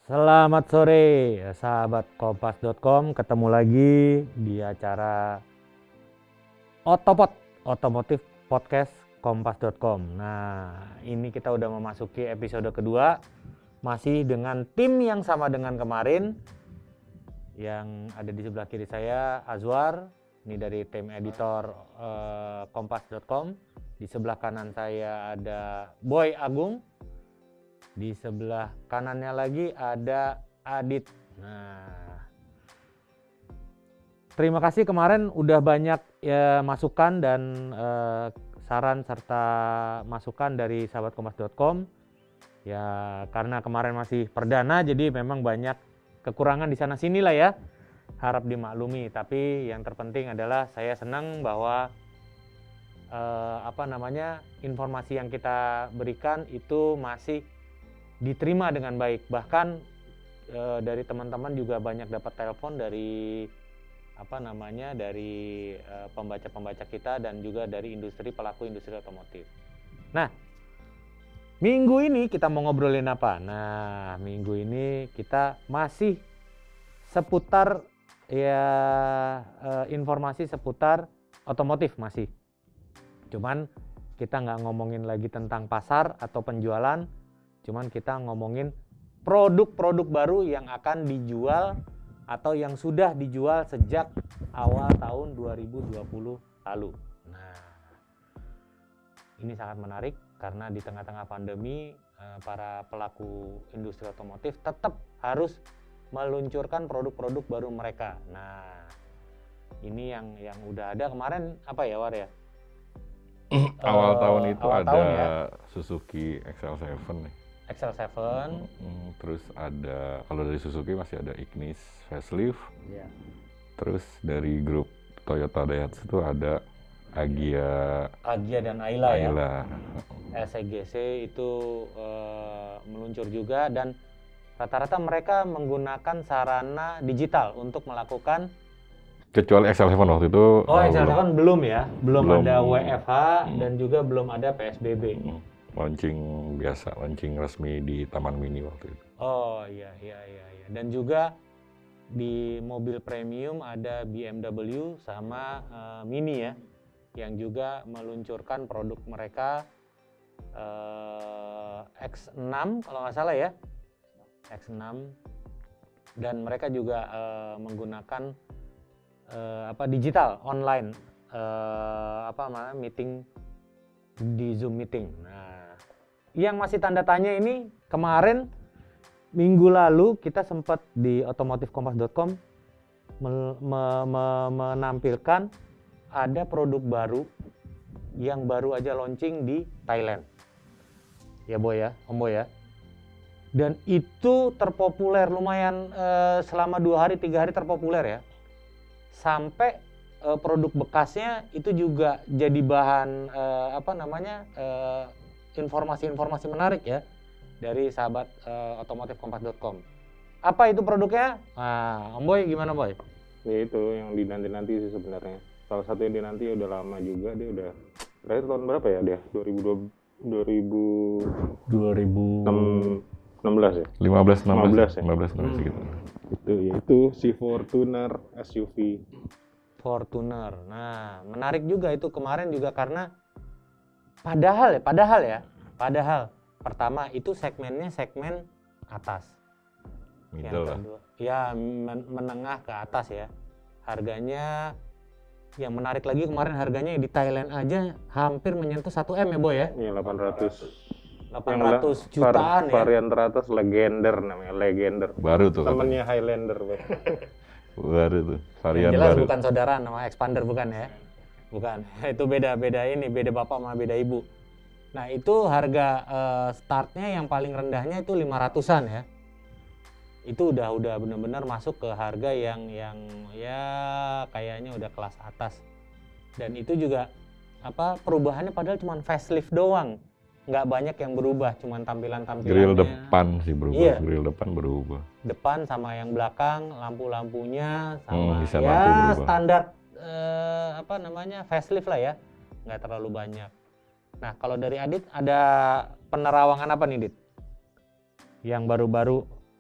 Selamat sore, sahabat kompas.com. Ketemu lagi di acara Otopod, Otomotif Podcast kompas.com. Nah, ini kita udah memasuki episode kedua, masih dengan tim yang sama dengan kemarin. Yang ada di sebelah kiri saya, Azwar, ini dari tim editor kompas.com. Di sebelah kanan saya ada Boy Agung. Di sebelah kanannya lagi ada Adit. Nah, terima kasih kemarin udah banyak ya masukan dan saran serta masukan dari sahabat kompas.com. Ya, karena kemarin masih perdana jadi memang banyak kekurangan di sana sini lah ya. Harap dimaklumi, tapi yang terpenting adalah saya senang bahwa informasi yang kita berikan itu masih diterima dengan baik. Bahkan dari teman-teman juga banyak dapat telepon dari pembaca-pembaca kita dan juga dari pelaku industri otomotif. Nah, minggu ini kita mau ngobrolin apa? Nah, minggu ini kita masih seputar informasi seputar otomotif masih. Cuman kita nggak ngomongin lagi tentang pasar atau penjualan, cuman kita ngomongin produk-produk baru yang akan dijual atau yang sudah dijual sejak awal tahun 2020 lalu. Nah, ini sangat menarik karena di tengah-tengah pandemi para pelaku industri otomotif tetap harus meluncurkan produk-produk baru mereka. Nah, ini yang udah ada kemarin apa ya, War ya? Awal tahun itu awal ada tahun ya? Suzuki XL7 nih. XL7. Terus ada, kalau dari Suzuki masih ada Ignis facelift. Yeah. Terus dari grup Toyota Daihatsu itu ada Agya dan Ayla ya. SEGC itu meluncur juga dan rata-rata mereka menggunakan sarana digital untuk melakukan. Kecuali XL7 waktu itu. XL7 belum ya, belum ada WFH dan juga belum ada PSBB. Launching biasa, launching resmi di Taman Mini waktu itu. Oh iya. Dan juga di mobil premium ada BMW sama Mini ya, yang juga meluncurkan produk mereka X6 kalau nggak salah ya, X6. Dan mereka juga menggunakan digital online meeting di Zoom meeting. Nah, yang masih tanda tanya ini kemarin minggu lalu kita sempat di otomotifkompas.com menampilkan ada produk baru yang baru aja launching di Thailand. Ya Boy ya, Om Boy ya. Dan itu terpopuler lumayan selama 2 hari 3 hari terpopuler ya. Sampai produk bekasnya itu juga jadi bahan informasi-informasi menarik ya dari sahabat otomotifkompas.com. Apa itu produknya? Nah, Om Boy gimana Boy? Ya itu yang dinanti-nanti sih sebenarnya. Salah satu yang dinanti udah lama juga, dia udah terakhir tahun berapa ya dia? 2016 ya? 15 ya? 15 gitu. Yaitu si Fortuner SUV. Fortuner. Nah, menarik juga itu kemarin juga karena padahal pertama itu segmennya segmen atas. Middle lah. Ya menengah ke atas ya. Harganya yang menarik lagi kemarin harganya di Thailand aja hampir menyentuh 1M ya Boy ya? Iya 800 jutaan ya. Varian teratas Legender namanya, Legender. Baru tuh. Temennya Highlander. Baru tuh, varian jelas baru. Bukan saudara nama Expander bukan ya? Bukan. Itu beda bapak sama beda ibu. Nah, itu harga startnya yang paling rendahnya itu 500-an ya. Itu udah benar-benar masuk ke harga yang ya kayaknya udah kelas atas. Dan itu juga perubahannya padahal cuma facelift doang. Nggak banyak yang berubah, cuman tampilannya. Grill depan sih berubah, iya. Grill depan berubah. Depan sama yang belakang, lampu-lampunya sama standar facelift lah ya, nggak terlalu banyak. Nah kalau dari Adit ada penerawangan apa nih Dit? Yang baru-baru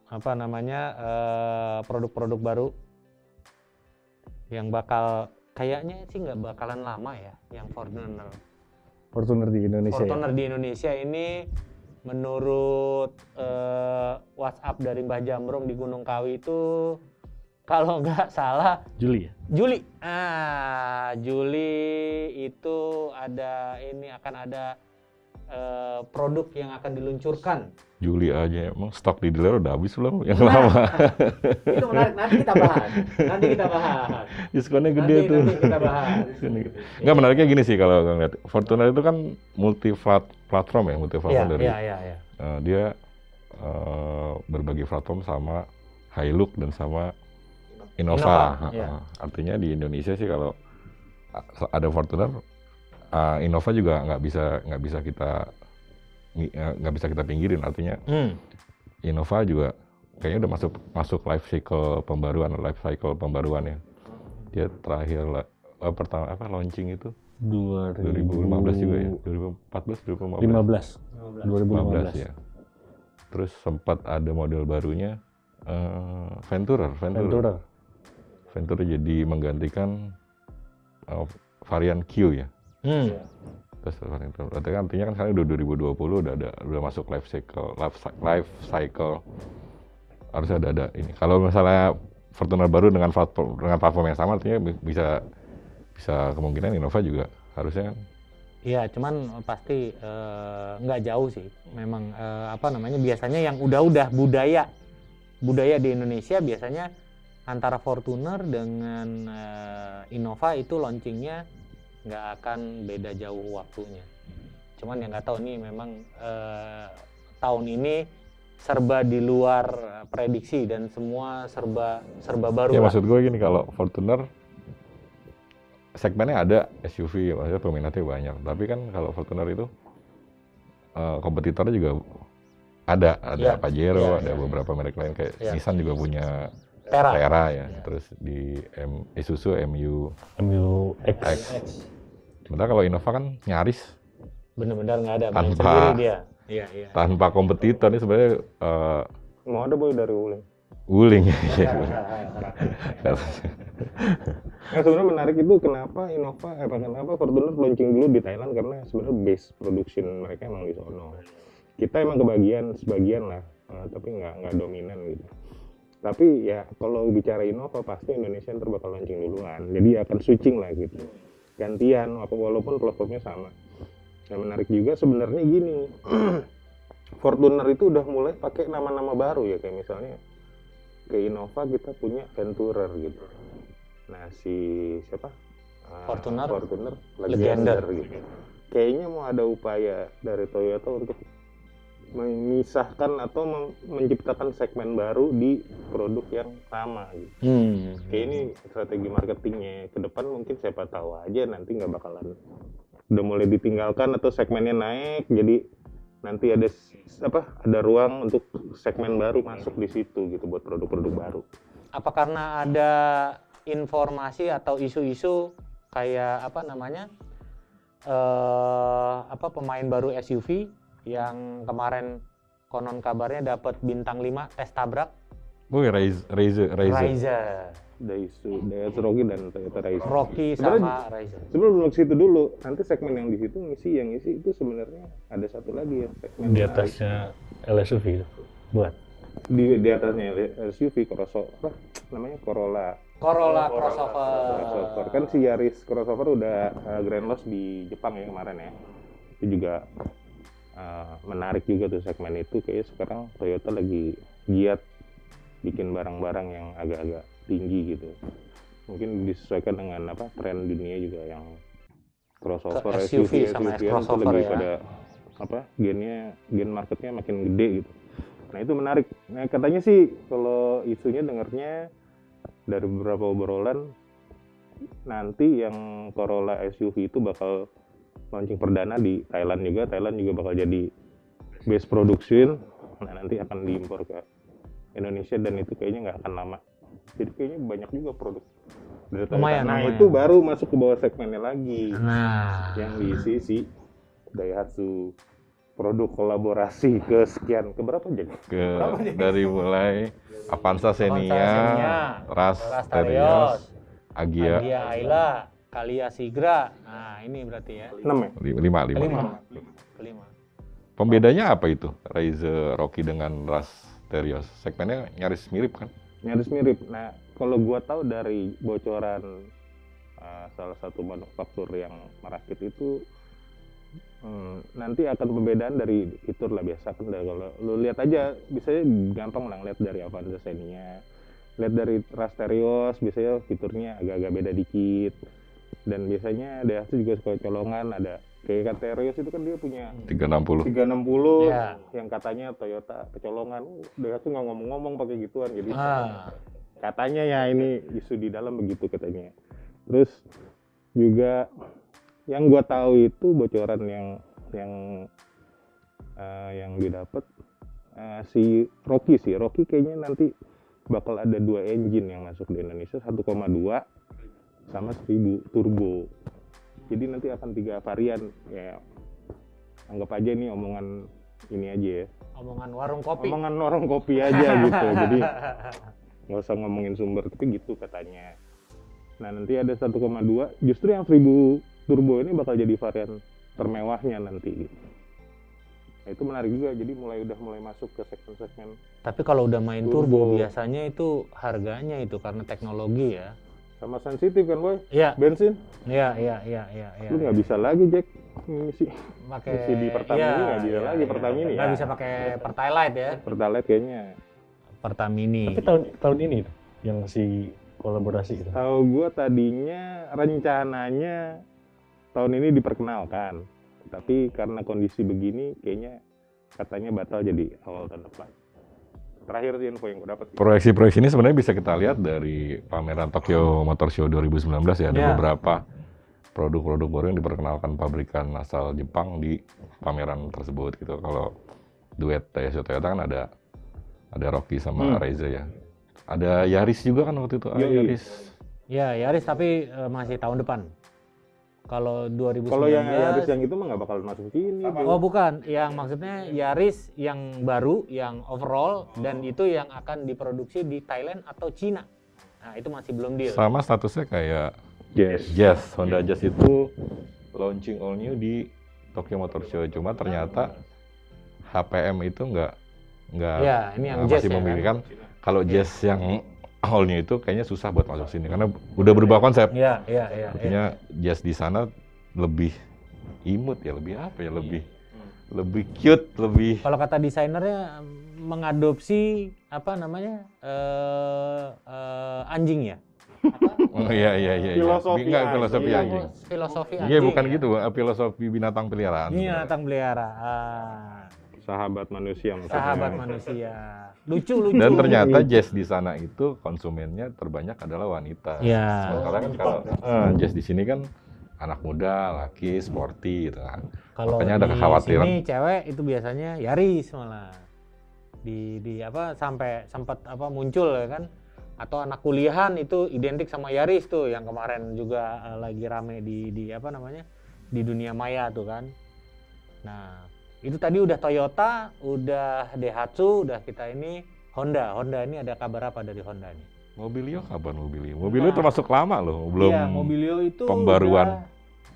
produk-produk baru yang bakal kayaknya sih nggak bakalan lama ya, yang Fortuner di Indonesia ya. Fortuner di Indonesia ini menurut WhatsApp dari Mbah Jamrong di Gunung Kawi itu kalau nggak salah Juli ya. Juli. Juli itu akan ada produk yang akan diluncurkan. Juli aja emang stok di dealer udah habis belum yang lama? Itu menarik, nanti kita bahas. Diskonnya gede tuh. Nanti kita bahas. Nggak, menariknya gini sih kalau ngeliat Fortuner itu kan platform dari Iya. dia berbagi platform sama Hilux dan sama Innova. Iya. Artinya di Indonesia sih kalau ada Fortuner, Innova juga nggak bisa kita pinggirin. Artinya Innova juga kayaknya udah masuk life cycle pembaruan ya. Dia terakhir pertama launching itu 2015 juga ya, 2015 2015 ya. Terus sempat ada model barunya Venturer jadi menggantikan varian Q ya. Terus artinya kan sekarang udah 2020 udah masuk life cycle harusnya ada ini. Kalau misalnya Fortuner baru dengan platform yang sama, artinya bisa kemungkinan Innova juga harusnya. Iya, cuman pasti nggak jauh sih. Memang biasanya yang udah budaya di Indonesia biasanya antara Fortuner dengan Innova itu launchingnya nggak akan beda jauh waktunya. Cuman yang nggak tahu nih memang tahun ini serba di luar prediksi dan semua serba baru. Ya maksud gue gini, kalau Fortuner segmennya ada SUV, maksudnya peminatnya banyak. Tapi kan kalau Fortuner itu kompetitornya juga ada Pajero, ada beberapa merek lain kayak Nissan juga punya Terra ya. Terus di Isuzu MU-X. Sementara kalau Innova kan nyaris benar-benar nggak ada, tanpa sendiri dia. Iya. Tanpa kompetitor ini sebenarnya Mau ada boy dari Wuling. Nah, sebenarnya menarik itu kenapa Fortuner launching dulu di Thailand, karena sebenarnya base production mereka emang di sono. Kita emang sebagian lah, tapi nggak dominan gitu. Tapi ya kalau bicara Innova pasti Indonesia ntar bakal launching duluan, jadi akan switching lah gitu, gantian walaupun platformnya sama. Yang menarik juga sebenarnya gini, Fortuner itu udah mulai pakai nama-nama baru ya, kayak misalnya ke Innova kita punya Venturer gitu. Nah siapa? Fortuner Legender gitu. Kayaknya mau ada upaya dari Toyota untuk memisahkan atau menciptakan segmen baru di produk yang sama gitu. Kayak ini strategi marketingnya ke depan, mungkin siapa tahu aja nanti nggak bakalan udah mulai ditinggalkan atau segmennya naik, jadi nanti ada ruang untuk segmen baru masuk di situ gitu buat produk-produk baru. Apa karena ada informasi atau isu-isu kayak pemain baru SUV yang kemarin konon kabarnya dapat bintang 5 tes tabrak? Razor. Daihatsu Rocky dan Toyota Razor. Rocky sama Razor. Sebelum belum ke situ dulu, nanti segmen yang di situ yang isi itu sebenarnya ada satu lagi ya segmen di atasnya LSUV itu buat di atasnya SUV Corolla crossover. Kan si Yaris crossover udah Grand Loss di Jepang ya kemarin ya. Itu juga menarik juga tuh segmen itu. Kayaknya sekarang Toyota lagi giat bikin barang-barang yang agak-agak tinggi gitu. Mungkin disesuaikan dengan tren dunia juga yang crossover SUV sama itu crossover lebih ya. pada gen marketnya makin gede gitu. Nah itu menarik. Nah katanya sih kalau isunya dengarnya dari beberapa obrolan nanti yang Corolla SUV itu bakal launching perdana di Thailand juga. Thailand juga bakal jadi base production. Nah nanti akan diimpor ke Indonesia dan itu kayaknya nggak akan lama. Jadi kayaknya banyak juga produk dari Toyota. Nah itu baru masuk ke bawah segmennya lagi. Nah yang diisi si Daihatsu produk kolaborasi ke sekian, ke berapa jadi? Dari mulai Avanza Xenia, Ras Terios, Agia, Ayla, Kalia Sigra. Nah, ini berarti ya. 6 ya? 5. Kelima. Pembedanya apa itu? Raize Rocky dengan Ras Terios. Segmennya nyaris mirip kan? Nyaris mirip. Nah, kalau gua tahu dari bocoran salah satu manufaktur yang merakit itu, nanti akan perbedaan dari fitur lah. Biasa kan kalau lu lihat aja, biasanya gampang lah lihat dari Avanza Xenia, lihat dari Ras Terios, biasanya fiturnya agak-agak beda dikit. Dan biasanya Daihatsu juga suka colongan, ada kayak Terios itu kan dia punya 360. 360 Ya. yang katanya Toyota kecolongan. Daihatsu nggak ngomong-ngomong pakai gituan, jadi katanya ya ini isu di dalam begitu katanya. Terus juga yang gua tahu itu bocoran yang didapat si Rocky kayaknya nanti bakal ada 2 engine yang masuk di Indonesia, 1,2 sama 1000 turbo. Jadi nanti akan 3 varian ya. Anggap aja ini omongan ini aja ya. Omongan warung kopi. Omongan warung kopi aja gitu. Jadi nggak usah ngomongin sumber, tapi gitu katanya. Nah, nanti ada 1,2, justru yang 1000 turbo ini bakal jadi varian termewahnya nanti gitu. Nah, itu menarik juga, jadi udah mulai masuk ke segmen-segmen. Tapi kalau udah main turbo biasanya itu harganya itu karena teknologi ya. Sama sensitif kan, Boy? Iya. Bensin. Iya. Lu nggak bisa lagi, Jack, ngisi Pakai di Pertamini, nggak bisa lagi Pertamini ya. Nggak bisa pakai Pertalite ya. Pertalite kayaknya. Pertamini. Tapi tahun ini tuh yang si kolaborasi itu. Tahu gua tadinya rencananya tahun ini diperkenalkan, tapi karena kondisi begini kayaknya katanya batal jadi awal tahun depan. Terakhir sih info yang gue dapat. Proyeksi ini sebenarnya bisa kita lihat dari pameran Tokyo Motor Show 2019 ya. Ada beberapa produk-produk baru yang diperkenalkan pabrikan asal Jepang di pameran tersebut gitu. Kalau duet Toyota kan ada Rocky sama Raize ya. Ada Yaris juga kan waktu itu. Yaris. Ya, Yaris tapi masih tahun depan. Kalau 2019. Kalau yang Yaris yang itu mah nggak bakal masuk sini. Oh bukan, yang maksudnya Yaris yang baru, yang overall, dan itu yang akan diproduksi di Thailand atau Cina. Nah itu masih belum deal. Sama statusnya kayak Jazz. Honda Jazz itu launching all new di Tokyo Motor Show. Cuma ternyata HPM itu nggak Ya, ini yang Jazz masih ya, memiliki kan. Kalau Jazz yang all new itu kayaknya susah buat masuk sini karena udah berubah konsep. Iya. Artinya Jazz di sana lebih imut ya, lebih apa ya, lebih cute, lebih. Kalau kata desainernya mengadopsi apa namanya anjing ya? Oh iya. Filosofi Filosofi anjing. Filosofi anjing. Iya bukan gitu, filosofi binatang peliharaan. Iya, binatang pelihara. Sahabat manusia maksudnya. Sahabat manusia. Lucu. Dan ternyata Jazz di sana itu konsumennya terbanyak adalah wanita. Iya. Sementara kan kalau Jazz di sini kan anak muda, laki, sporty gitu kan. Kalau Makanya ada kekhawatiran. Di sini cewek itu biasanya Yaris malah. Di apa sampai sempat apa muncul ya kan, atau anak kuliahan itu identik sama Yaris tuh yang kemarin juga lagi rame di apa namanya di dunia maya tuh kan. Nah itu tadi udah Toyota, udah Daihatsu, udah kita ini Honda ini ada kabar apa dari Honda nih? Mobilio kapan Mobilio? Mobilio termasuk lama loh, belum. Iya, Mobilio itu pembaruan.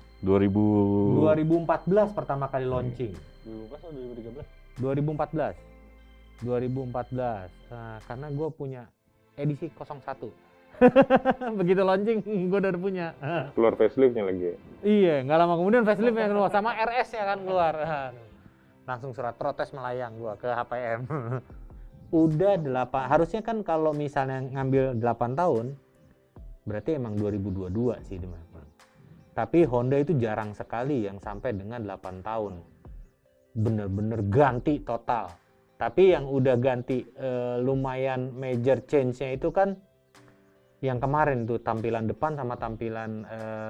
2014 pertama kali launching. 2014 atau 2013? 2014. Nah, karena gue punya edisi 01. Begitu launching, gue udah punya. Keluar faceliftnya lagi. Iya, nggak lama kemudian faceliftnya keluar sama RS-nya kan keluar. Langsung surat protes melayang gue ke HPM. Udah 8, harusnya kan kalau misalnya ngambil 8 tahun, berarti emang 2022 sih memang. Tapi Honda itu jarang sekali yang sampai dengan 8 tahun. Bener-bener ganti total. Tapi yang udah ganti lumayan major change-nya itu kan yang kemarin tuh tampilan depan sama tampilan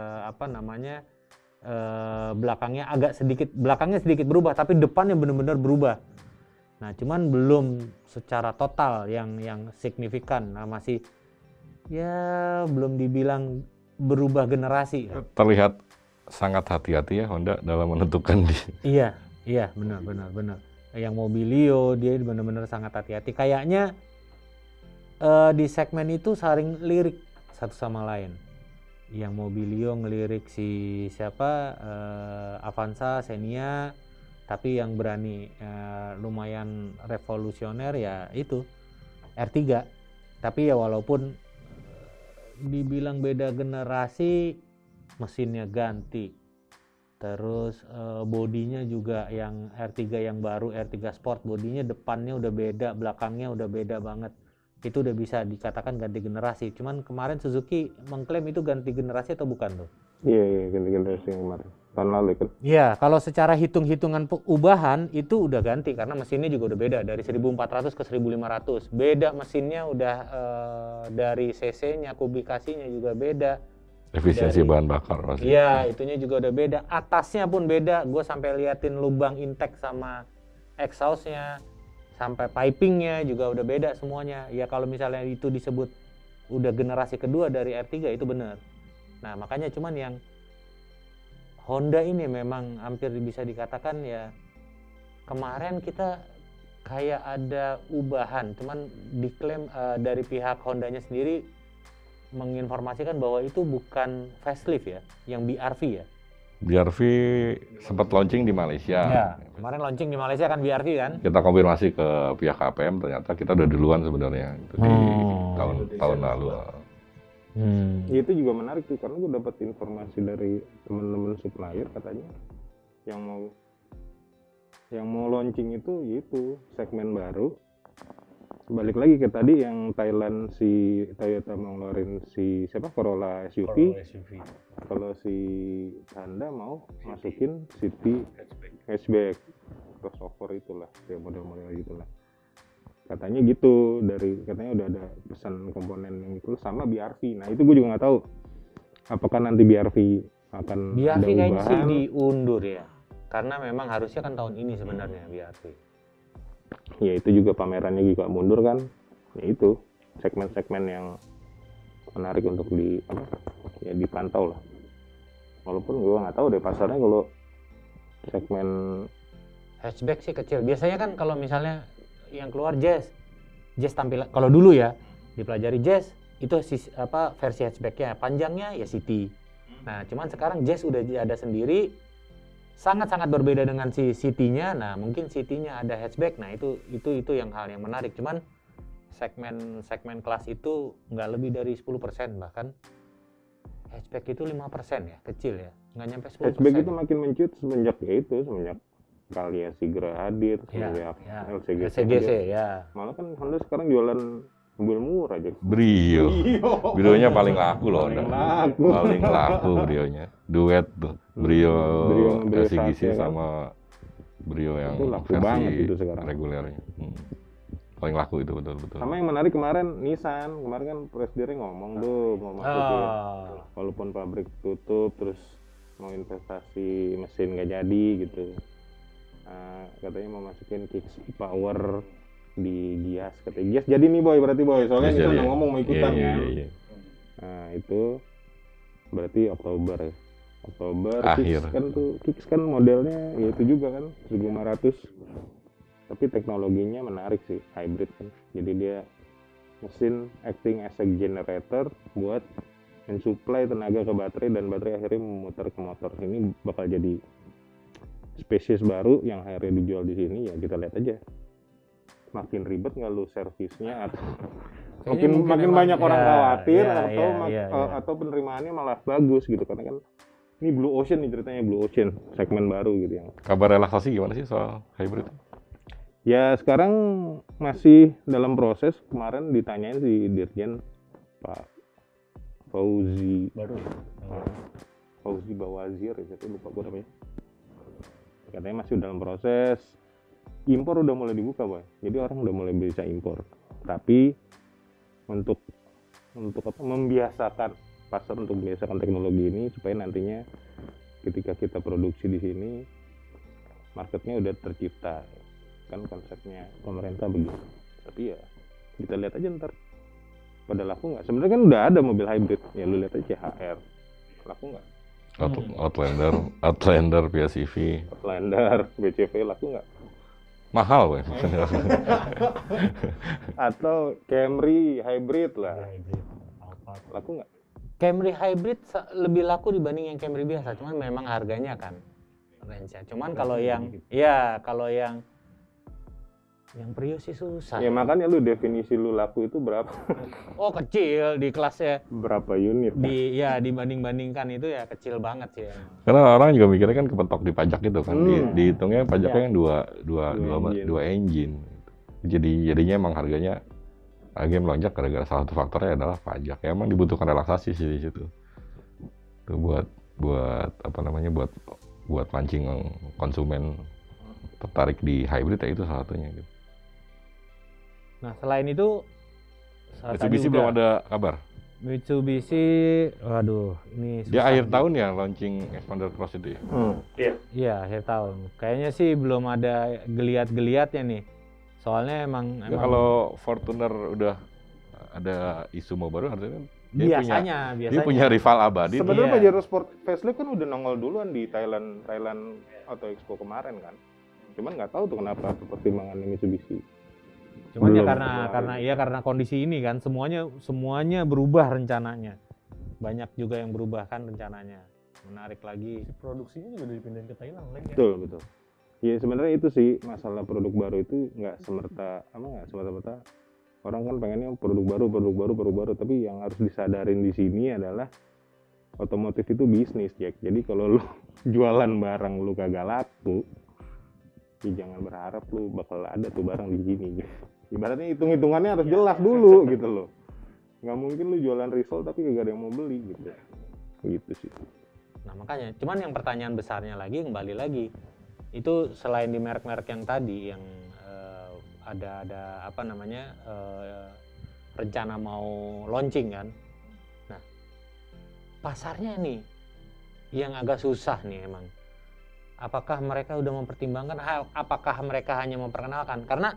belakangnya sedikit berubah, tapi depannya benar-benar berubah. Nah, cuman belum secara total yang signifikan. Nah, masih ya belum dibilang berubah generasi. Terlihat sangat hati-hati ya Honda dalam menentukan Iya. Iya, benar. Yang Mobilio dia benar-benar sangat hati-hati. Kayaknya di segmen itu saling lirik satu sama lain. Yang Mobilio ngelirik si siapa Avanza, Xenia, tapi yang berani lumayan revolusioner ya itu R3. Tapi ya walaupun dibilang beda generasi, mesinnya ganti, terus bodinya juga yang R3 yang baru, R3 Sport, bodinya depannya udah beda, belakangnya udah beda banget. Itu udah bisa dikatakan ganti generasi. Cuman kemarin Suzuki mengklaim itu ganti generasi atau bukan tuh? Iya, ganti generasi yang kemarin. Tahun lalu kan. Iya, kalau secara hitung-hitungan ubahan itu udah ganti karena mesinnya juga udah beda dari 1400 ke 1500. Beda mesinnya udah dari cc-nya, kubikasinya juga beda. Efisiensi bahan bakar pasti. Iya, itunya juga udah beda. Atasnya pun beda. Gue sampai liatin lubang intake sama exhaust-nya, sampai pipingnya juga udah beda semuanya. Ya kalau misalnya itu disebut udah generasi kedua dari R3 itu benar. Nah makanya cuman yang Honda ini memang hampir bisa dikatakan ya kemarin kita kayak ada ubahan. Cuman diklaim dari pihak Hondanya sendiri menginformasikan bahwa itu bukan facelift ya, yang BRV ya. BRV sempat launching di Malaysia. Ya, kemarin launching di Malaysia kan BRV kan. Kita konfirmasi ke pihak KPM, ternyata kita udah duluan sebenarnya itu di tahun lalu. Itu juga menarik tuh karena gue dapat informasi dari teman-teman supplier katanya yang mau launching itu segmen baru. Balik lagi ke tadi yang Thailand si Toyota mau ngeluarin si Corolla SUV. Kalau si Honda mau masukin City hatchback crossover itulah, ya model-model gitulah. Katanya gitu, katanya udah ada pesan komponen yang itu sama BRV. Nah itu gue juga nggak tahu apakah nanti BRV akan BRV ada kayaknya sih ubahan. diundur ya, karena memang harusnya kan tahun ini sebenarnya BRV. Ya itu juga pamerannya juga mundur kan. Ya itu segmen-segmen yang menarik untuk dipantau lah. Walaupun gue nggak tahu deh pasarnya kalau segmen hatchback sih kecil. Biasanya kan kalau misalnya yang keluar Jazz tampilan kalau dulu ya dipelajari Jazz itu versi hatchbacknya, panjangnya ya City. Nah cuman sekarang Jazz udah ada sendiri, sangat-sangat berbeda dengan si City-nya. Nah mungkin City-nya ada hatchback. Nah itu yang hal yang menarik. Cuman segmen kelas itu nggak lebih dari 10%, bahkan hatchback itu 5% ya, kecil ya, nggak nyampe 10%. hatchback itu makin mencut semenjak Calya Sigra hadir, semenjak LCGC hadir. ya. Malah kan Honda sekarang jualan mobil murah aja. Brio. Brionya paling laku loh. Paling laku Brionya. Duet tuh. Brio LCGC kan? sama Brio yang itu laku banget versi itu sekarang. regulernya. Paling laku itu betul. Sama yang menarik kemarin Nissan. Kemarin kan presidennya ngomong tuh mau masukin. Walaupun pabrik tutup terus mau investasi mesin nggak jadi gitu. Katanya mau masukin Kicks e-Power di Gias, katanya Gias jadi nih boy, berarti boy, soalnya kita udah ngomong mau ikutan kan. Nah itu berarti Oktober akhir. Kicks kan modelnya ya itu juga kan 1500, tapi teknologinya menarik sih, hybrid kan, jadi dia mesin acting as a generator buat mensuplai tenaga ke baterai dan baterai akhirnya memutar ke motor. Ini bakal jadi spesies baru yang akhirnya dijual di sini, ya kita lihat aja makin ribet nggak lu servisnya atau makin banyak orang khawatir atau penerimaannya malah bagus gitu, karena kan ini Blue Ocean nih ceritanya, Blue Ocean segmen baru gitu. Yang kabar relaksasi gimana sih soal hybrid? Ya sekarang masih dalam proses. Kemarin ditanyain si Dirjen Pak Fauzi Bawazir, itu lupa gue namanya. Katanya masih dalam proses. Impor udah mulai dibuka, boy. Jadi orang udah mulai bisa impor. Tapi untuk membiasakan pasar, untuk membiasakan teknologi ini supaya nantinya ketika kita produksi di sini marketnya udah tercipta. Kan konsepnya pemerintah begitu. Tapi ya kita lihat aja ntar pada laku nggak. Sebenarnya kan udah ada mobil hybrid. Ya lu lihat aja HR. Laku nggak? Outlander PHEV. Outlander, BCV laku nggak? Mahal, Boy. Atau Camry hybrid lah, Hybrid, Alphard. laku nggak? Camry hybrid lebih laku dibanding yang Camry biasa, cuman memang harganya kan range-nya. Cuman kalau yang Prius sih susah. Ya makanya lu definisi lu laku itu berapa? Oh, kecil di kelasnya. Berapa unit? Dibanding-bandingkan itu ya kecil banget sih. Karena orang juga mikirnya kan kepentok di pajak itu kan, dihitungnya pajaknya yang dua engine. Jadinya emang harganya melonjak gara-gara salah satu faktornya adalah pajak. Ya, emang dibutuhkan relaksasi sih di situ. Itu buat mancing konsumen tertarik di hybrid ya, itu salah satunya gitu. Nah, selain itu Mitsubishi belum ada kabar. Mitsubishi, waduh, ini susah. Dia akhir tahun ya launching Expander Cross itu ya? Iya, akhir tahun. Kayaknya sih belum ada geliat-geliatnya nih. Soalnya emang kalau Fortuner udah ada isu mau baru, artinya biasanya dia punya rival abadi. Sebenarnya Pajero Sport Facelift kan udah nongol duluan di Thailand Auto Expo kemarin kan. Cuman nggak tahu tuh kenapa pertimbangan Mitsubishi. Cuman ya karena kondisi ini kan semuanya berubah rencananya. Banyak juga yang berubah kan rencananya. Menarik lagi. Produksinya juga dipindahin ke Thailand lagi. Betul. Ya sebenarnya itu sih masalah produk baru itu nggak semerta-merta orang kan pengennya produk baru, tapi yang harus disadarin di sini adalah otomotif itu bisnis, Jack. Jadi kalau lu jualan barang lu kagak laku, ya jangan berharap lu bakal ada tuh barang di sini. Ibaratnya hitung-hitungannya harus jelas dulu gitu loh. Nggak mungkin lu jualan risol tapi kagak ada yang mau beli gitu. Gitu sih. Nah makanya, cuman yang pertanyaan besarnya lagi kembali lagi, itu selain di merek-merek yang tadi yang ada rencana mau launching kan. Nah, pasarnya nih yang agak susah nih emang. Apakah mereka udah mempertimbangkan? Apakah mereka hanya memperkenalkan? Karena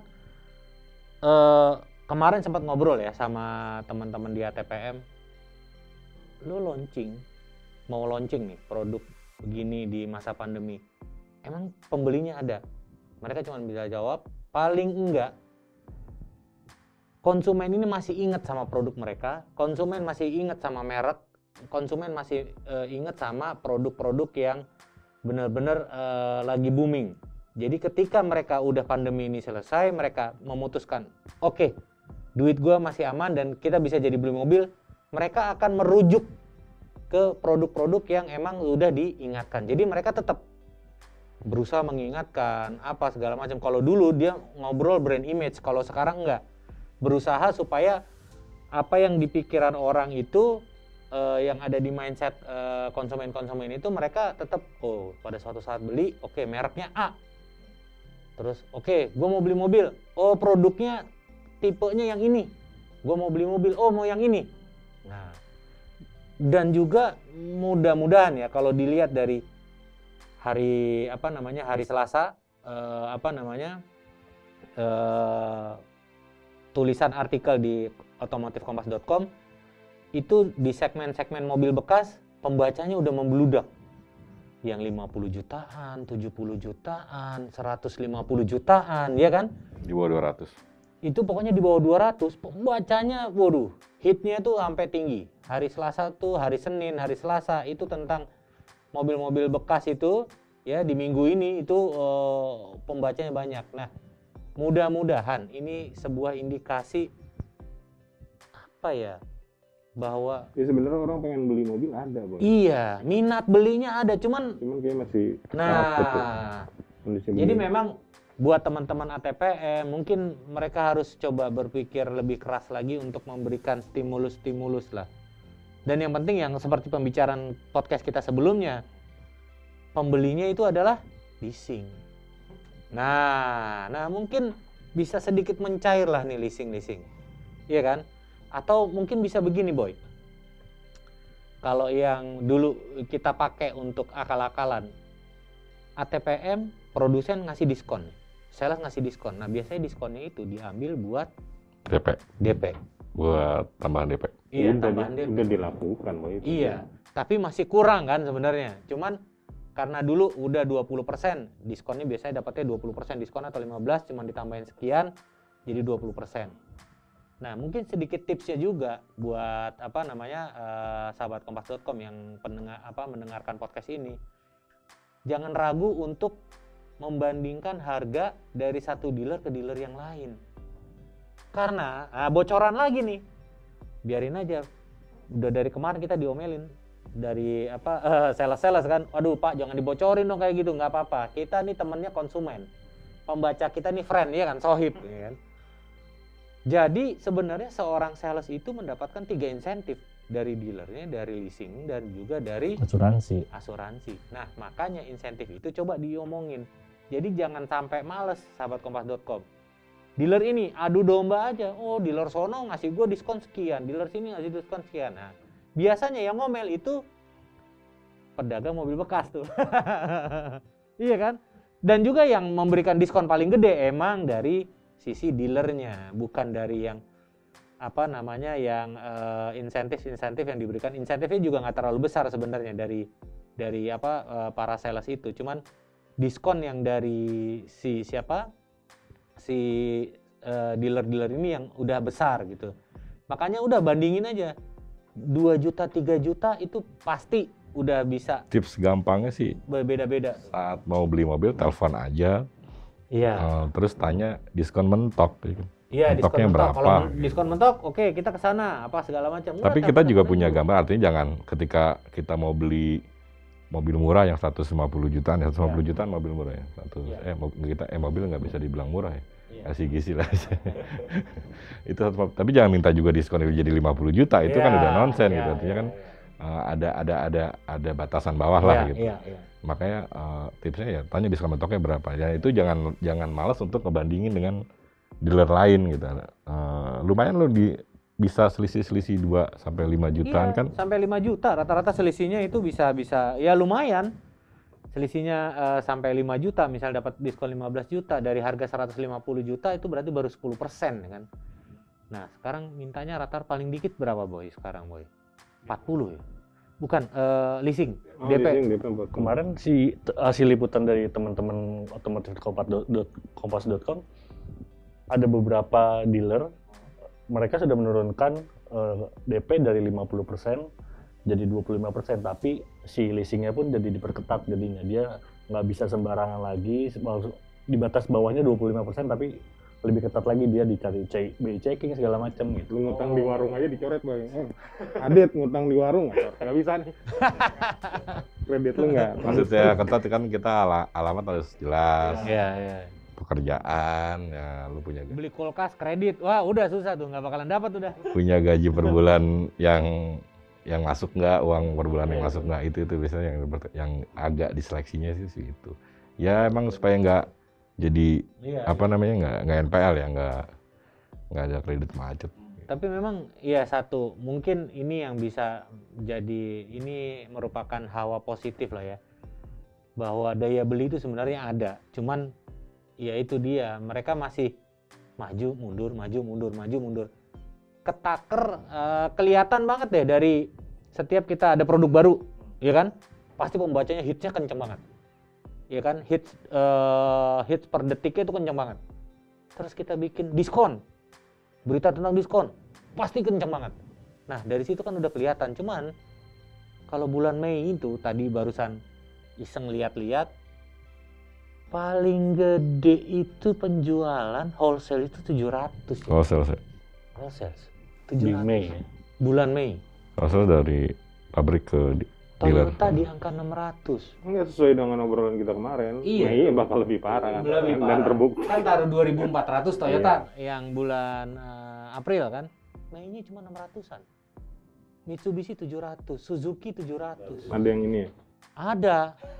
kemarin sempat ngobrol ya sama teman-teman di ATPM. Lu mau launching nih produk begini di masa pandemi. Emang pembelinya ada? Mereka cuma bisa jawab, paling enggak konsumen ini masih ingat sama produk mereka, konsumen masih ingat sama merek, konsumen masih ingat sama produk-produk yang benar-benar lagi booming. Jadi ketika mereka udah pandemi ini selesai, mereka memutuskan, oke, duit gua masih aman dan kita bisa jadi beli mobil, mereka akan merujuk ke produk-produk yang emang udah diingatkan. Jadi mereka tetap berusaha mengingatkan apa segala macam. Kalau dulu dia ngobrol brand image, kalau sekarang enggak. Berusaha supaya apa yang di pikiran orang itu yang ada di mindset konsumen-konsumen itu mereka tetap pada suatu saat beli, oke, mereknya A. Terus oke, gue mau beli mobil, produknya tipenya yang ini. Gue mau beli mobil, mau yang ini. Nah, dan juga mudah-mudahan ya kalau dilihat dari hari Selasa tulisan artikel di otomotifkompas.com itu di segmen-segmen mobil bekas pembacanya udah membludak. Yang 50 jutaan, 70 jutaan, 150 jutaan, ya kan? Di bawah 200. Itu pokoknya di bawah 200, pembacanya waduh, hitnya tuh sampai tinggi. Hari Selasa tuh, hari Senin, hari Selasa itu tentang mobil-mobil bekas itu ya di minggu ini itu pembacanya banyak. Nah, mudah-mudahan ini sebuah indikasi bahwa sebenarnya orang pengen beli mobil ada, Bang. Iya, minat belinya ada, cuman kayak masih jadi memang buat teman-teman ATPM mungkin mereka harus coba berpikir lebih keras lagi untuk memberikan stimulus lah. Dan yang penting yang seperti pembicaraan podcast kita sebelumnya, pembelinya itu adalah leasing. Nah mungkin bisa sedikit mencair lah nih leasing, iya kan? Atau mungkin bisa begini, Boy. Kalau yang dulu kita pakai untuk akal-akalan, ATPM produsen ngasih diskon, sales ngasih diskon. Nah biasanya diskonnya itu diambil buat DP. DP. Buat tambahan DP. Iya, tambahan DP. Udah dilakukan, Boy. Iya. Tapi masih kurang kan sebenarnya. Cuman karena dulu udah 20%, diskonnya biasanya dapatnya 20% diskon atau 15, cuman ditambahin sekian jadi 20%. Nah, mungkin sedikit tipsnya juga buat sahabat kompas.com yang mendengarkan podcast ini. Jangan ragu untuk membandingkan harga dari satu dealer ke dealer yang lain. Karena bocoran lagi nih. Biarin aja. Udah dari kemarin kita diomelin dari sales kan. Waduh Pak, jangan dibocorin dong kayak gitu. Nggak apa-apa. Kita nih temennya konsumen. Pembaca kita nih friend ya kan, sohib ya kan. Jadi sebenarnya seorang sales itu mendapatkan 3 insentif dari dealernya, dari leasing dan juga dari asuransi. Nah, makanya insentif itu coba diomongin. Jadi jangan sampai males sahabat kompas.com. Dealer ini adu domba aja. Oh, dealer sono ngasih gue diskon sekian, dealer sini ngasih diskon sekian. Nah, biasanya yang ngomel itu pedagang mobil bekas tuh. Iya kan? Dan juga yang memberikan diskon paling gede emang dari sisi dealernya, bukan dari yang insentif yang diberikan. Insentifnya juga nggak terlalu besar sebenarnya dari para sales itu. Cuman diskon yang dari dealer-dealer ini yang udah besar gitu. Makanya udah bandingin aja 2 juta 3 juta itu pasti udah bisa. Tips gampangnya sih Beda-beda. saat mau beli mobil telepon aja. Iya. Terus tanya diskon mentok. Iya, mentoknya diskon mentok. berapa? Kalau diskon mentok, oke kita ke sana apa segala macam. Tapi kita juga punya gambar, artinya jangan ketika kita mau beli mobil murah yang 150 jutaan, 150 jutaan mobil murah ya. Mobil nggak bisa dibilang murah ya. Kasih gisi lah. Itu tapi jangan minta juga diskon jadi 50 juta, itu kan udah nonsen gitu. Artinya kan ada batasan bawah lah gitu. Makanya tipsnya ya tanya diskon mentoknya berapa. Ya itu jangan malas untuk ngebandingin dengan dealer lain gitu. Lumayan lo bisa selisih 2 sampai 5 jutaan kan? Sampai 5 juta rata-rata selisihnya itu bisa ya lumayan. Selisihnya sampai 5 juta, misal dapat diskon 15 juta dari harga 150 juta itu berarti baru 10% kan. Nah, sekarang mintanya rata-rata paling dikit berapa Boy sekarang Boy? 40 ya? Bukan, leasing, DP. Leasing, Kemarin hasil liputan dari teman-teman otomotif kompas.com, ada beberapa dealer, mereka sudah menurunkan DP dari 50% jadi 25%, tapi si leasingnya pun jadi diperketat, jadinya dia nggak bisa sembarangan lagi, di batas bawahnya 25%, tapi lebih ketat lagi, dia dicari BI checking segala macam gitu. Lu ngutang di warung aja dicoret Boy. Adit ngutang di warung nggak bisa nih. Kredit lu nggak. Maksudnya ketat kan kita alamat harus jelas. Iya. Pekerjaan, ya lu punya Beli kulkas kredit, wah udah susah tuh, nggak bakalan dapat udah. punya gaji per bulan yang masuk nggak, uang per bulan yang masuk nggak, itu biasanya yang agak diseleksinya sih itu. Ya emang supaya nggak jadi nggak NPL ya, nggak ada kredit macet. Tapi memang ya satu, mungkin ini yang bisa jadi, ini merupakan hawa positif lah ya, bahwa daya beli itu sebenarnya ada, cuman ya itu dia, mereka masih maju mundur. Ketaker, kelihatan banget deh dari setiap kita ada produk baru, ya kan? Pasti pembacanya hitsnya kenceng banget, ya kan? Hits per detiknya itu kenceng banget. Terus kita bikin diskon, berita tentang diskon, pasti kenceng banget. Nah dari situ kan udah kelihatan. Cuman kalau bulan Mei itu tadi barusan iseng lihat-lihat, paling gede itu penjualan wholesale itu 700. Wholesale. 700. Di Mei ya? Bulan Mei. Wholesale dari pabrik ke dealer. Toyota di angka 600. Nggak sesuai dengan obrolan kita kemarin. Iya. Mei bakal lebih parah. Lebih Dan parah. terbukti. Kan taruh 2.400 Toyota yang bulan April kan. Mei-nya cuma 600-an. Mitsubishi 700, Suzuki 700. Ada yang ini ya? Ada.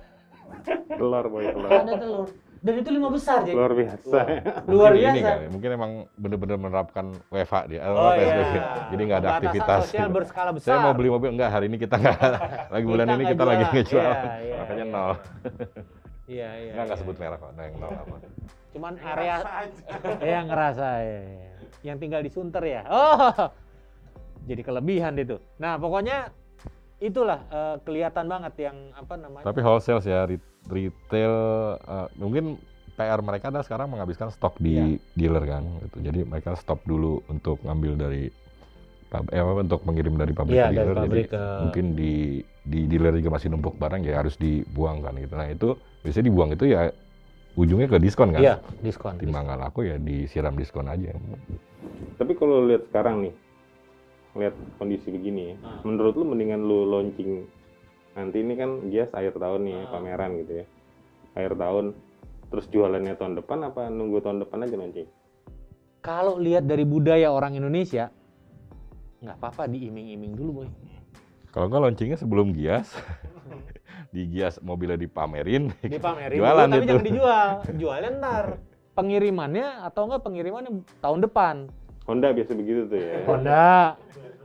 Telur Boy, telur. Ada telur. Dan itu 5 besar jadi. Luar biasa. Luar Mungkin ini biasa. kali, mungkin emang bener-bener menerapkan WFH dia, Oh PSBB. iya. Jadi nggak ada Pembatasan aktivitas. sosial berskala besar. Saya mau beli mobil, enggak, hari ini kita nggak, lagi bulan ini nggak kita lagi jual. ngejual, Iya, makanya iya. 0. Iya. Nggak sebut merek kok, yang 0 apa. Cuman area yang ngerasa ya. Yang tinggal disunter ya. Oh. Jadi kelebihan itu. Nah, pokoknya itulah kelihatan banget yang apa namanya. Tapi wholesale sih ya, retail mungkin PR mereka adalah sekarang menghabiskan stok di dealer kan gitu. Jadi mereka stop dulu untuk ngambil dari untuk mengirim dari pabrik ke dealer. Jadi mungkin di dealer juga masih numpuk barang ya harus dibuang kan gitu. Nah itu biasanya dibuang itu ya ujungnya ke diskon kan. Iya, diskon. Timbang nggak laku ya disiram diskon aja. Tapi kalau lihat sekarang nih, lihat kondisi begini ya, menurut lu mendingan lu launching nanti ini kan Gias akhir tahun nih pameran gitu ya, akhir tahun, terus jualannya tahun depan apa nunggu tahun depan aja launching? Kalau lihat dari budaya orang Indonesia, nggak apa-apa diiming-iming dulu boy. Kalau nggak launchingnya sebelum Gias, di Gias mobilnya dipamerin, Dipamerin jualan dulu, tapi itu. jangan dijual, jualnya ntar. Pengirimannya atau enggak pengirimannya tahun depan. Honda biasa begitu tuh ya. Honda.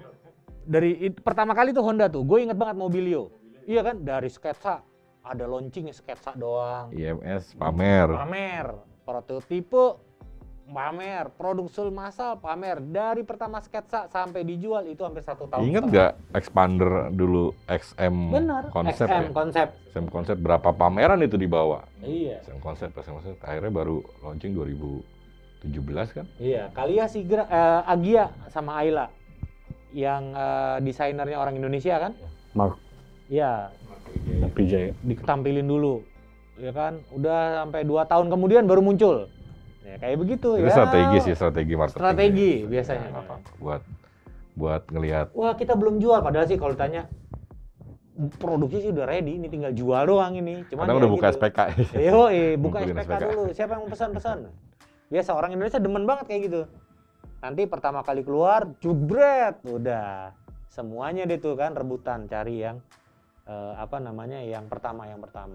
Pertama kali tuh Honda tuh, gue inget banget Mobilio. Iya kan, dari sketsa, ada launchingnya sketsa doang. IMS pamer. Pamer, prototipe, pamer, produksi massal, pamer. Dari pertama sketsa sampai dijual itu hampir 1 tahun. Ingat nggak Expander dulu XM Benar, konsep XM ya? konsep. XM konsep berapa pameran itu dibawa? Iya. XM konsep akhirnya baru launching 2017 kan? Iya, Kalia Agia sama Ayla yang desainernya orang Indonesia kan? Mark Iya, Pijaya. ditampilin dulu. Ya kan, udah sampai 2 tahun kemudian baru muncul. Ya kayak begitu Itu ya. strategi sih, strategi marketing. Strategi biasanya. Buat ngelihat. Wah, kita belum jual padahal sih kalau ditanya produksi sih udah ready, ini tinggal jual doang ini. Cuman Kadang ya udah buka gitu. SPK. Buka Ngumpulin SPK dulu. Siapa yang mau pesan-pesan? Biasa orang Indonesia demen banget kayak gitu. Nanti pertama kali keluar, jubret, udah semuanya deh tuh kan rebutan cari yang yang pertama.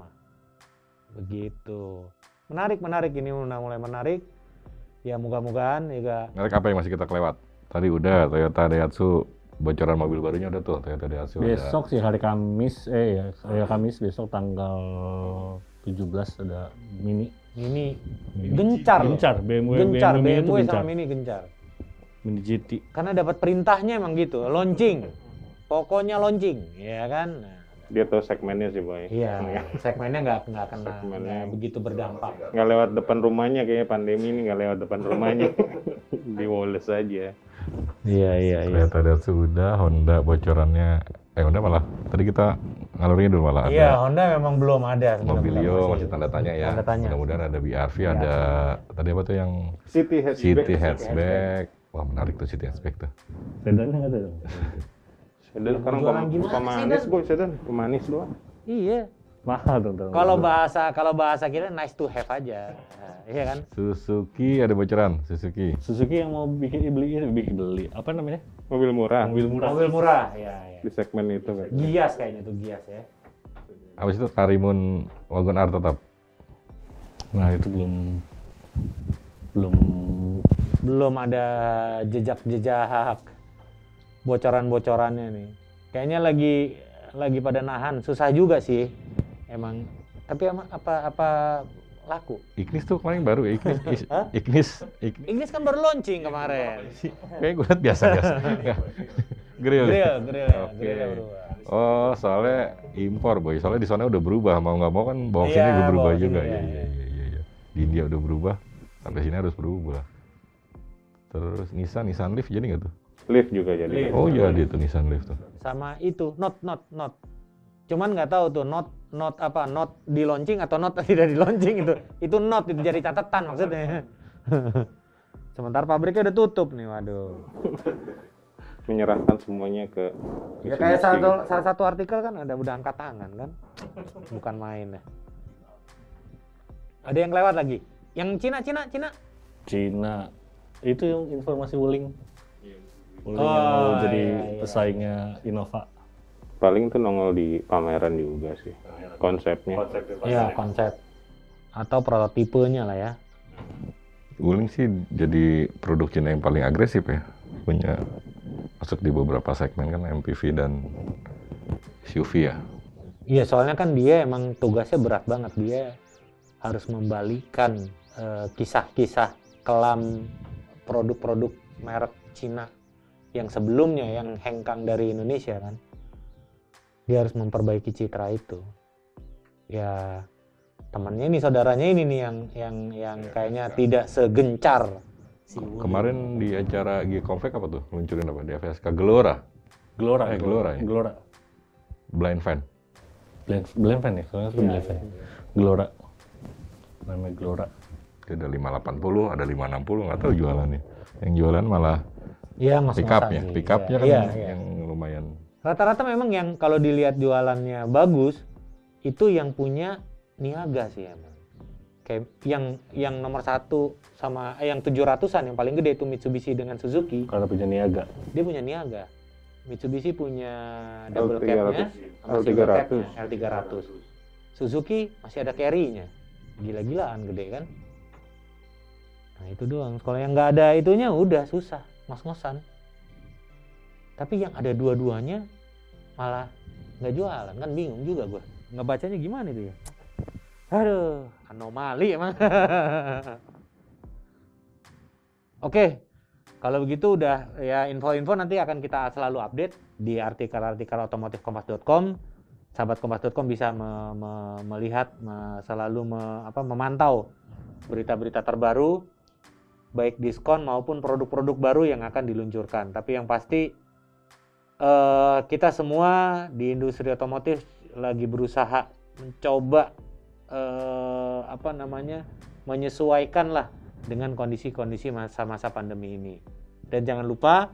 Begitu. Menarik ini udah mulai menarik. Ya moga-mogagan juga. Merek apa yang masih kita kelewat? Tadi udah Toyota Daihatsu, bocoran mobil barunya udah tuh Toyota Daihatsu. Besok sih hari Kamis, hari Kamis besok tanggal 17 ada Mini. Gencar loh. BMW itu sama Mini gencar. Mini GT. Karena dapat perintahnya emang gitu, launching. Pokoknya launching, ya kan? Nah, Dia tahu segmennya sih boy. iya, segmennya nggak Segmennya. begitu berdampak. Nggak lewat depan rumahnya kayaknya pandemi ini nggak lewat depan rumahnya. Di Wallace aja. Iya. Toyota Daihatsu udah, Honda bocorannya. Honda malah tadi kita ngalurinnya dulu malah ada. Iya, Honda memang belum ada. Mobilio masih tanda tanya ya. Tanda tanya. Mudah-mudahan ada BRV, ada tadi apa tuh yang City hatchback. Wah menarik tuh City hatchback tuh. Sedannya nggak ada dong. Sedan sekarang Jualan gimana sih, pemanis Dan? boy, sedan pemanis doang. Iya. Mahal dong. Kalau bahasa kita nice to have aja. Nah, iya kan? Suzuki ada bocoran, Suzuki. Suzuki yang mau beli apa namanya? Mobil murah. Mobil murah. Mobil murah. Iya. Di segmen itu kan. Gias kayaknya tuh Gias ya. Habis itu Karimun Wagon R tetap. Nah itu Belum ada jejak bocoran-bocorannya nih. Kayaknya lagi pada nahan, susah juga sih. Emang tapi apa laku? Ignis tuh kemarin baru ya, Ignis. Ignis kan baru launching kemarin. Kayaknya gue liat biasa. Grill. Oke. Berubah. Oh, soalnya impor boy. Soalnya di sana udah berubah. Mau nggak mau kan bawa sini Iya, juga berubah bawa juga. sini, Iya. Di India udah berubah. Sampai sini harus berubah. Terus Nissan Leaf jadi nggak tuh? Leaf juga jadi. Leaf. Oh iya dia tuh Nissan Leaf tuh. Sama itu not. Cuman nggak tahu tuh not di launching atau not tidak di launching itu. Itu not itu jadi catatan maksudnya. Sementara pabriknya udah tutup nih, waduh. Menyerahkan semuanya ke Ya kayak salah satu artikel kan ada udah angkat tangan kan. Bukan main ya. Ada yang lewat lagi. Yang Cina. Itu yang informasi Wuling. Wuling Oh, yang mau jadi iya. pesaingnya Innova. paling tuh nongol di pameran juga sih konsepnya. Iya, konsep. Atau prototipenya lah ya. Wuling sih jadi produk Cina yang paling agresif ya. Punya masuk di beberapa segmen kan MPV dan SUV ya. Iya, soalnya kan dia emang tugasnya berat banget. Dia harus membalikan kisah-kisah kelam produk-produk merek Cina yang sebelumnya yang hengkang dari Indonesia kan. Dia harus memperbaiki citra itu. Ya temannya ini, saudaranya ini nih yang kayaknya tidak segencar si Woody. Kemarin di acara G-Convex apa tuh? Luncurin apa? Di FSK Gelora. Gelora ya? Gelora. Blind Fan. Blind Fan ya? Soalnya itu Blind Fan. Gelora. Namanya Gelora. Itu ada 580, ada 560, nggak tahu jualannya. Yang jualan malah Iya, mas-masan sih. pickupnya kan Iya. yang lumayan. Rata-rata memang yang kalau dilihat jualannya bagus, itu yang punya Niaga sih emang. Kayak yang nomor 1 sama yang 700-an yang paling gede itu Mitsubishi dengan Suzuki. Karena punya Niaga. Dia punya Niaga. Mitsubishi punya double L300. cab-nya sama single cab-nya, L300. Suzuki masih ada carry-nya. Gila-gilaan gede kan. Nah itu doang. Kalau yang nggak ada itunya udah susah, ngos-ngosan. Tapi yang ada dua-duanya malah nggak jualan, kan bingung juga gua. Ngebacanya gimana itu ya? Aduh, anomali emang. Oke, kalau begitu udah ya, info-info nanti akan kita selalu update di artikel-artikel otomotifkompas.com. Sahabat kompas.com bisa melihat, selalu memantau berita-berita terbaru, baik diskon maupun produk-produk baru yang akan diluncurkan. Tapi yang pasti kita semua di industri otomotif lagi berusaha mencoba menyesuaikan lah dengan kondisi-kondisi masa-masa pandemi ini. Dan jangan lupa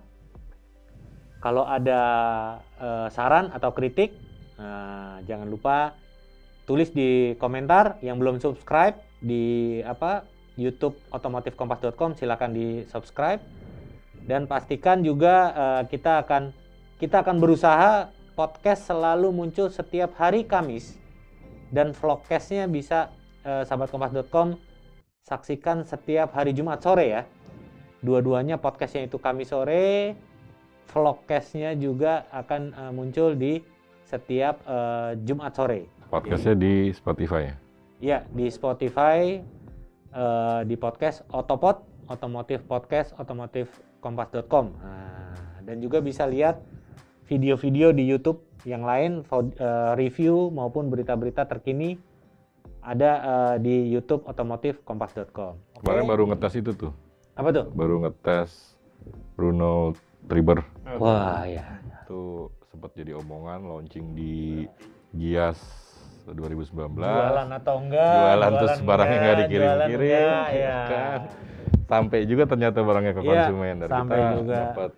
kalau ada saran atau kritik, jangan lupa tulis di komentar. Yang belum subscribe di YouTube otomotifkompas.com silakan di subscribe, dan pastikan juga kita akan berusaha podcast selalu muncul setiap hari Kamis, dan vlogcastnya bisa sahabat kompas.com saksikan setiap hari Jumat sore ya. Dua-duanya, podcastnya itu Kamis sore, vlogcastnya juga akan muncul di setiap Jumat sore. Podcastnya di Spotify ya? Ya, di Spotify, di podcast Otopod, Otomotif Podcast, otomotifkompas.com. Dan juga bisa lihat video-video di YouTube yang lain, review maupun berita-berita terkini ada di YouTube otomotifkompas.com. Kemarin baru ngetes itu tuh. Apa tuh? Baru ngetes Renault Triber. Wah ya. Itu sempat jadi omongan launching di Gias 2019. Jualan atau enggak? Jualan terus barangnya nggak dikirim-kirim. Ya. Kan. Sampai juga ternyata barangnya ke konsumen, dan sampai kita juga dapat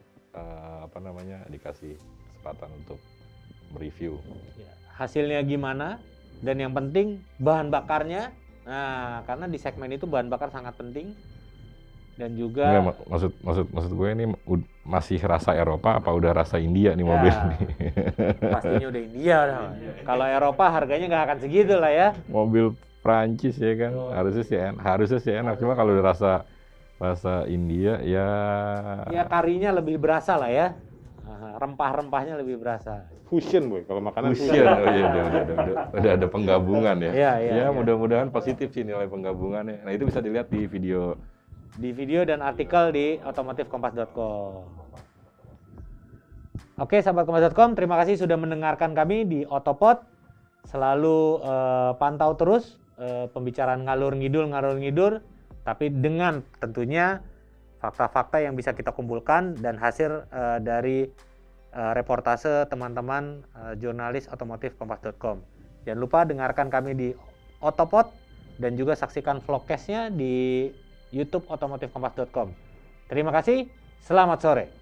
dikasih kesempatan untuk mereview. Ya, hasilnya gimana? Dan yang penting bahan bakarnya. Nah, karena di segmen itu bahan bakar sangat penting. Dan juga Enggak, maksud gue ini masih rasa Eropa apa udah rasa India nih mobil nih? Pastinya udah India. Kalau Eropa harganya nggak akan segitu lah ya. Mobil Prancis ya kan, harusnya sih enak. Cuma kalau udah rasa India ya. Ya karinya lebih berasa lah ya. Rempah-rempahnya lebih berasa. Fusion boy, kalau makanan Fusion. Oh iya, udah ada penggabungan ya. Iya. Mudah-mudahan positif sih nilai penggabungannya. Nah itu bisa dilihat di video. Dan artikel di otomotifkompas.com. Oke, sahabat kompas.com, terima kasih sudah mendengarkan kami di Otopod. Selalu pantau terus pembicaraan ngalur ngidul, tapi dengan tentunya fakta-fakta yang bisa kita kumpulkan dan hasil dari reportase teman-teman jurnalis otomotifkompas.com. Jangan lupa dengarkan kami di Otopod dan juga saksikan vlogcastnya di YouTube otomotifkompas.com. Terima kasih, selamat sore.